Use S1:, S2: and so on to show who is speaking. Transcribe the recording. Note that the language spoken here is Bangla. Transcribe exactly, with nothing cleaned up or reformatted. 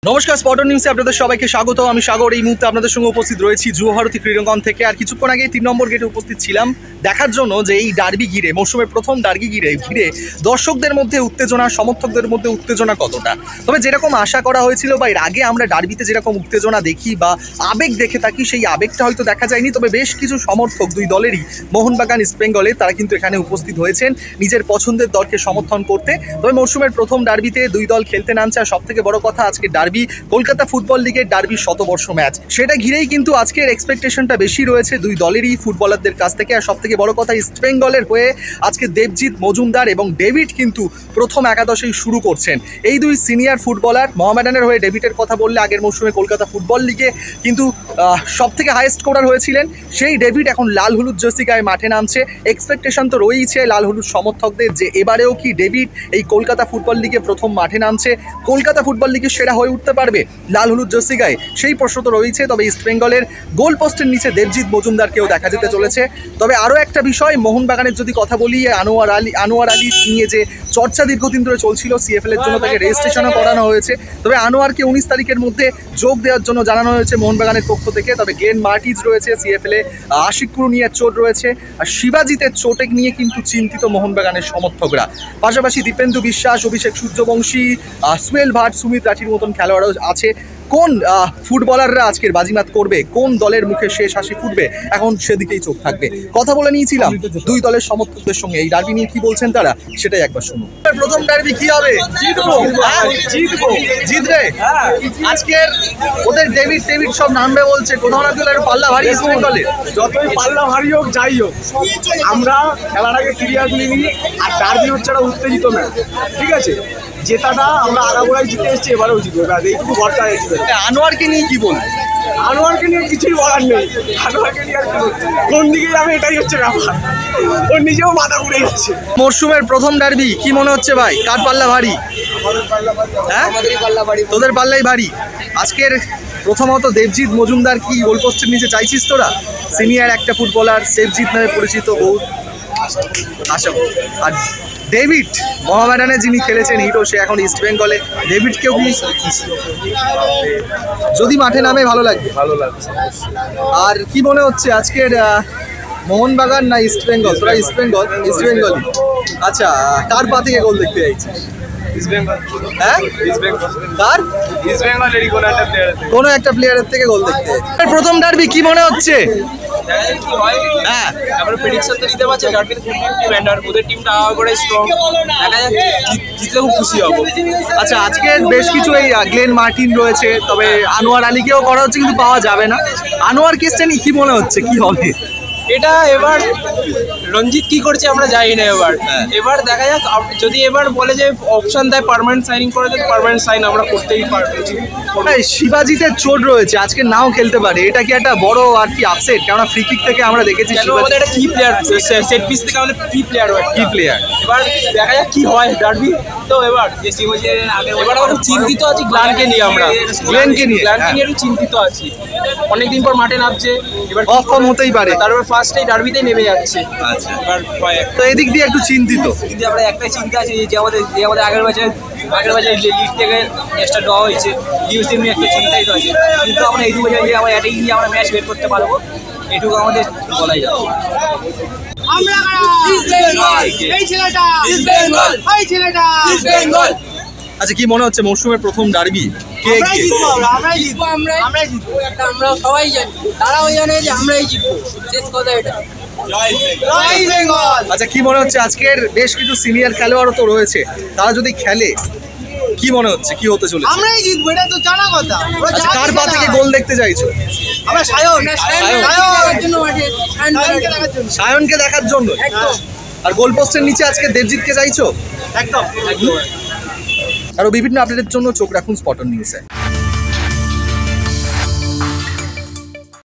S1: নমস্কার, স্পটন নিউজে আপনাদের সবাইকে স্বাগত। আমি সাগর। এই মুহূর্তে আপনাদের সঙ্গে উপস্থিত রয়েছি যুবভারতী ক্রীড়াঙ্গন থেকে। আর কিছুক্ষণ আগে তিন নম্বর গেটে উপস্থিত ছিলাম দেখার জন্য যে এই ডার্বি ঘিরে, মৌসুমের প্রথম ডার্বি ঘিরে ঘিরে দর্শকদের মধ্যে উত্তেজনা, সমর্থকদের মধ্যে উত্তেজনা কতটা। তবে যেরকম আশা করা হয়েছিল বা এর আগে আমরা ডার্বিতে যেরকম উত্তেজনা দেখি বা আবেগ দেখে থাকি, সেই আবেগটা হয়তো দেখা যায়নি। তবে বেশ কিছু সমর্থক দুই দলেরই, মোহনবাগান ইস্ট বেঙ্গলের, তারা কিন্তু এখানে উপস্থিত হয়েছেন নিজের পছন্দের দলকে সমর্থন করতে। তবে মৌসুমের প্রথম ডার্বিতে দুই দল খেলতে নামছে। আর সব থেকে বড় কথা, আজকে ডার্বি কলকাতা ফুটবল লিগের ডার্বি শতবর্ষ ম্যাচ, সেটা ঘিরেই কিন্তু আজকের এক্সপেকটেশনটা বেশি রয়েছে দুই দলেরই ফুটবলারদের কাছ থেকে। আর সব থেকে বড় কথা, ইস্ট বেঙ্গলের হয়ে আজকে দেবজিৎ মজুমদার এবং ডেভিড কিন্তু প্রথম একাদশেই শুরু করছেন। এই দুই সিনিয়র ফুটবলার, মোহামেডানের হয়ে ডেভিডের কথা বললে আগের মৌসুমে কলকাতা ফুটবল লিগে কিন্তু সব থেকে হাইয়েস্ট স্কোরার হয়েছিলেন সেই ডেভিড এখন লাল হলুদ জার্সি গায়ে মাঠে নামছে। এক্সপেকটেশন তো রয়েইছে লাল হলুদ সমর্থকদের যে এবারেও কি ডেভিড এই কলকাতা ফুটবল লিগে প্রথম মাঠে নামছে, কলকাতা ফুটবল লিগে সেরা হয়ে উঠতে পারবে লাল হলুদ জার্সি গায়ে, সেই প্রশ্ন তো রয়েছে। তবে ইস্ট বেঙ্গলের গোল পোস্টের নিচে দেবজিৎ মজুমদারকেও দেখা যেতে চলেছে। তবে আরও একটা বিষয়, মোহনবাগানের যদি কথা বলি, আনোয়ার আলী আনোয়ার আলী নিয়ে যে চর্চা দীর্ঘদিন ধরে চলছিল, সিএফএল এর জন্য তাকে রেজিস্ট্রেশনও করানো হয়েছে। তবে আনোয়ারকে উনিশ তারিখের মধ্যে যোগ দেওয়ার জন্য জানানো হয়েছে মোহনবাগানের পক্ষ থেকে। তবে গ্লেন মার্টিজ রয়েছে সিএফএল এ, আশিক কুরুনিয়ার চোট রয়েছে, আর শিবাজিতের চোটে নিয়ে কিন্তু চিন্তিত মোহনবাগানের সমর্থকরা। পাশাপাশি দীপেন্দু বিশ্বাস, অভিষেক সূর্যবংশী, সুয়েল ভাট, সুমিত রাঠির মতন খেলোয়াড়ও আছে। কোন ফুটবলাররা আজকের বাজিমাত করবে, কোন দলের মুখে শেষ হাসি ফুটবে, এখন সেদিকেই চোখ থাকবে। কথা বলে নিয়েছিলাম দুই দলের সমর্থকদের সঙ্গে, এই ডার্বি নিয়ে কি বলছেন তারা, সেটাই একবার শুনুন। প্রথম ডার্বি কি হবে? জিতবো। জিতবো জিতবে আজকের ওদের ডেভিড ডেভিড সব নামবে বলছে। কোথাও না কোথাও পাল্লা ভারী ইস্ট বেঙ্গলে।
S2: যতই পাল্লা ভারী হোক, যাই হোক, আমরা খেলাটাকে সিরিয়াসলি নিই। আর ডার্বি হচ্ছে একটা উত্তেজিত ম্যাচ, ঠিক আছে? জেতাটা আমরা আগাগোড়াই জিতে এসেছি, এবারেও জিতবো, এইটুকু ভরসা হয়েছিল।
S1: আনোয়ারকে নিয়ে কি বলবো?
S2: আনোয়ারকে নিয়ে কিছুই বলার নেই। আনোয়ারকে নিয়ে কোন দিকে যাবে এটাই হচ্ছে ব্যাপার। ওর নিজেও মাথা ঘুরে যাচ্ছে।
S1: মরশুমের প্রথম ডার্বি, কি মনে হচ্ছে ভাই, কার পাল্লা ভারী? হ্যাঁ, তোদের পাল্লাই ভারী। আজকের প্রথমত দেবজিৎ মজুমদার কি গোল পোস্টের নিচে চাইছিস তোরা? সিনিয়র একটা ফুটবলার, দেবজিৎ নামে পরিচিত বহু। আশা আর ডেভিড মোহামেডানে যিনি খেলেছেন হিরো, সে এখন ইস্ট বেঙ্গলে। ডেভিডকেও কি যদি মাঠে নামে ভালো লাগবে? ভালো লাগবে। আর কি মনে হচ্ছে আজকের মোহনবাগান না ইস্ট বেঙ্গল? তোরা ইস্ট বেঙ্গল, ইস্ট বেঙ্গল। আচ্ছা, কার পা থেকে গোল দেখতে চাইছিস? ইস্ট বেঙ্গল। হ্যাঁ, ইস্ট বেঙ্গল। কার? ইস্ট বেঙ্গলেরই কোনো একটা প্লেয়ারের থেকে, কোনো একটা প্লেয়ারের থেকে গোল দেখতে চাইছিস। প্রথম ডার্বি কি মনে হচ্ছে?
S3: হ্যাঁ, আমরা প্রেডিকশন তো দিতে পারছি, ডার্বির টিম ওদের টিমটা আগাগোড়াই স্ট্রং, দেখা যাক জিতলে খুব খুশি হব।
S1: আচ্ছা, আজকে বেশ কিছু এই গ্লেন মার্টিন রয়েছে, তবে আনোয়ার আলীকেও করা হচ্ছে কিন্তু পাওয়া যাবে না। আনোয়ার কেসটা নিয়ে কি মনে হচ্ছে, কি হবে
S3: এটা? এবার রঞ্জিত কি করছে আমরা জানি না। এবার এবার দেখা যাক, যদি এবার বলে যে অপশন দেয় পার্মানেন্ট সাইনিং করে দেয়, পার্মানেন্ট সাইন আমরা করতেই পারবো।
S1: শিবাজিতের চোট রয়েছে, আজকে নাও খেলতে পারে, এটা কি একটা বড় আর কি আপসেট? কেননা ফ্রি কিক থেকে আমরা দেখেছি
S3: আমাদের একটা কি প্লেয়ার, সেট পিস থেকে আমাদের কি প্লেয়ার হয়,
S1: কি প্লেয়ার।
S3: এবার দেখা যাক কি হয় ডার্বি। তো এবার যে শিবাজির আগে এবার আমরা চিন্তিত আছি গ্লানকে নিয়ে, আমরা
S1: গ্লেনকে নিয়ে
S3: গ্লানকে নিয়ে একটু চিন্তিত আছি। অনেকদিন পর মাঠে নামছে, এবার
S1: অফ ফর্ম হতেই পারে,
S3: তারপর ফার্স্টেই ডার্বিতেই নেমে যাচ্ছে। আচ্ছা, এবার
S1: তো এদিক দিয়ে একটু চিন্তিত।
S3: কিন্তু আমরা একটাই চিন্তা আছে যে আমাদের যে আমাদের আগের বছর আগের বছর লিগ থেকে ম্যাচটা ড্র হয়েছে, ডিউসি নিয়ে একটা চিন্তাই তো আছে। কিন্তু আমরা এইটুকু জানি যে আমরা এটাই নিয়ে আমরা ম্যাচ বের করতে পারবো, এটুকু আমাদের বলাই যায়।
S4: আমরা ইস্ট বেঙ্গল, এই ছেলেটা ইস্ট বেঙ্গল, এই ছেলেটা ইস্ট বেঙ্গল।
S1: আচ্ছা, কি মনে হচ্ছে মৌসুমের প্রথম ডার্বি কে
S4: আমরাই জিতবো, আমরাই জিতবো, আমরাই আমরাই জিতবো, এটা আমরা সবাই জানি, তারাও জানে যে আমরাই জিতবো, শেষ কথা এটা। জয় বেঙ্গল।
S1: আচ্ছা, কি মনে হচ্ছে আজকের বেশ কিছু সিনিয়র খেলোয়াড়ও তো রয়েছে, তারা যদি খেলে কি মনে হচ্ছে, কি হতে চলেছে?
S4: আমরাই জিতবো, এটা তো জানা কথা।
S1: আচ্ছা, কার পা থেকে গোল দেখতে চাইছো?
S4: আমরা সায়ন, সায়নের জন্য মাঠে, সায়নকে দেখার জন্য,
S1: সায়নকে দেখার জন্য।
S4: একদম।
S1: আর গোল পোস্টের নিচে আজকে দেবজিৎকে চাইছো?
S4: একদম।
S1: আরো বিভিন্ন আপডেটের জন্য চোখ রাখুন স্পটন নিউজে।